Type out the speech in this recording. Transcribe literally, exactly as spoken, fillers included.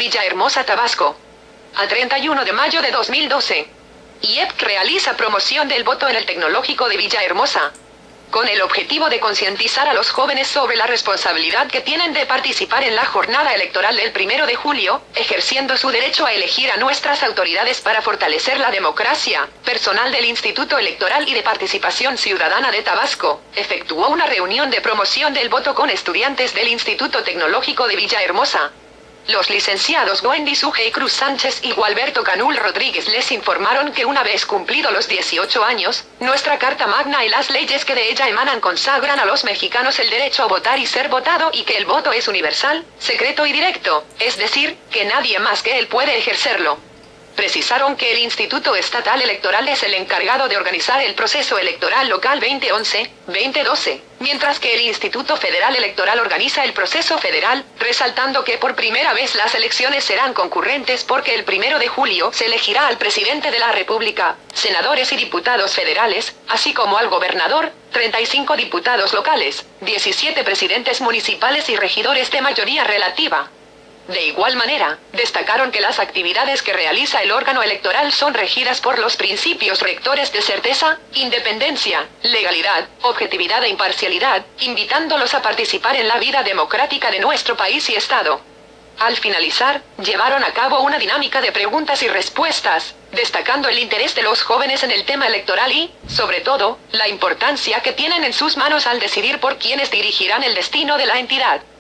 Villahermosa, Tabasco. A treinta y uno de mayo de dos mil doce. I E P C realiza promoción del voto en el Tecnológico de Villahermosa, con el objetivo de concientizar a los jóvenes sobre la responsabilidad que tienen de participar en la jornada electoral del primero de julio, ejerciendo su derecho a elegir a nuestras autoridades para fortalecer la democracia. Personal del Instituto Electoral y de Participación Ciudadana de Tabasco efectuó una reunión de promoción del voto con estudiantes del Instituto Tecnológico de Villahermosa. Los licenciados Wendy Sugey Cruz Sánchez y Gualberto Canul Rodríguez les informaron que una vez cumplido los dieciocho años, nuestra Carta Magna y las leyes que de ella emanan consagran a los mexicanos el derecho a votar y ser votado, y que el voto es universal, secreto y directo, es decir, que nadie más que él puede ejercerlo. Precisaron que el Instituto Estatal Electoral es el encargado de organizar el proceso electoral local veinte once veinte doce, mientras que el Instituto Federal Electoral organiza el proceso federal, resaltando que por primera vez las elecciones serán concurrentes porque el primero de julio se elegirá al presidente de la República, senadores y diputados federales, así como al gobernador, treinta y cinco diputados locales, diecisiete presidentes municipales y regidores de mayoría relativa. De igual manera, destacaron que las actividades que realiza el órgano electoral son regidas por los principios rectores de certeza, independencia, legalidad, objetividad e imparcialidad, invitándolos a participar en la vida democrática de nuestro país y Estado. Al finalizar, llevaron a cabo una dinámica de preguntas y respuestas, destacando el interés de los jóvenes en el tema electoral y, sobre todo, la importancia que tienen en sus manos al decidir por quienes dirigirán el destino de la entidad.